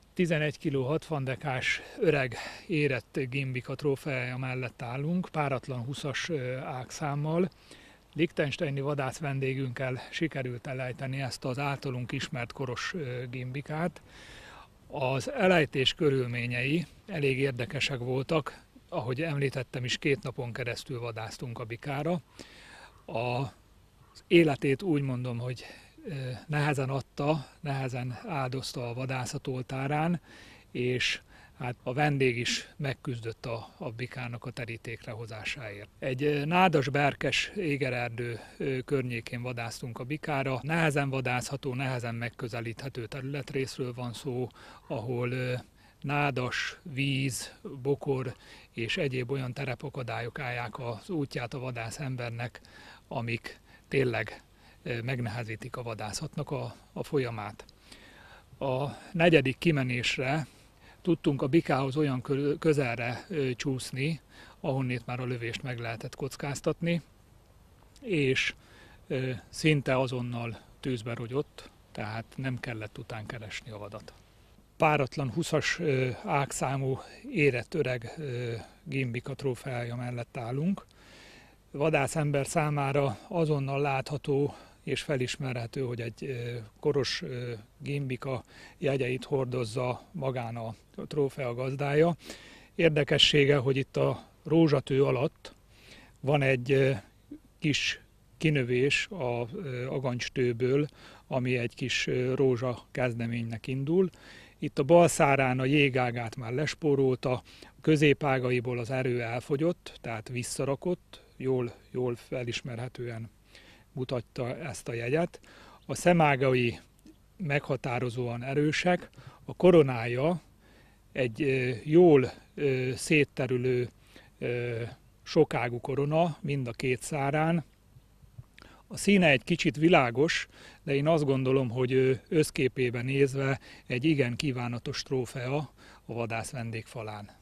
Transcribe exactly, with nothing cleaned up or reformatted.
tizenegy kiló hatvan dekás öreg érett gimbika trófeája mellett állunk, páratlan húszas ágszámmal. Liechtensteini vadász vendégünkkel sikerült elejteni ezt az általunk ismert koros gimbikát. Az elejtés körülményei elég érdekesek voltak, ahogy említettem is, két napon keresztül vadásztunk a bikára. Az életét úgy mondom, hogy nehezen adta, nehezen áldozta a vadászat oltárán, és hát a vendég is megküzdött a, a bikának a terítékre hozásáért. Egy nádas berkes égererdő környékén vadásztunk a bikára. Nehezen vadászható, nehezen megközelíthető területrészről van szó, ahol nádas, víz, bokor és egyéb olyan terepakadályok állják az útját a vadász embernek, amik tényleg megnehezítik a vadászatnak a, a folyamát. A negyedik kimenésre tudtunk a bikához olyan közelre csúszni, ahonnét már a lövést meg lehetett kockáztatni, és szinte azonnal tűzbe rogyott, tehát nem kellett után keresni a vadat. Páratlan húszas ágszámú érett öreg gimbika trófeája mellett állunk. Vadászember számára azonnal látható és felismerhető, hogy egy koros gimbika jegyeit hordozza magán a trófea gazdája. Érdekessége, hogy itt a rózsatő alatt van egy kis kinövés a agancstőből, ami egy kis rózsa kezdeménynek indul. Itt a bal szárán a jégágát már lespórolta, a középágaiból az erő elfogyott, tehát visszarakott, jól, jól felismerhetően mutatta ezt a jegyet. A szemágai meghatározóan erősek, a koronája egy jól szétterülő sokágú korona mind a két szárán. A színe egy kicsit világos, de én azt gondolom, hogy összképében nézve egy igen kívánatos trófea a vadász vendégfalán.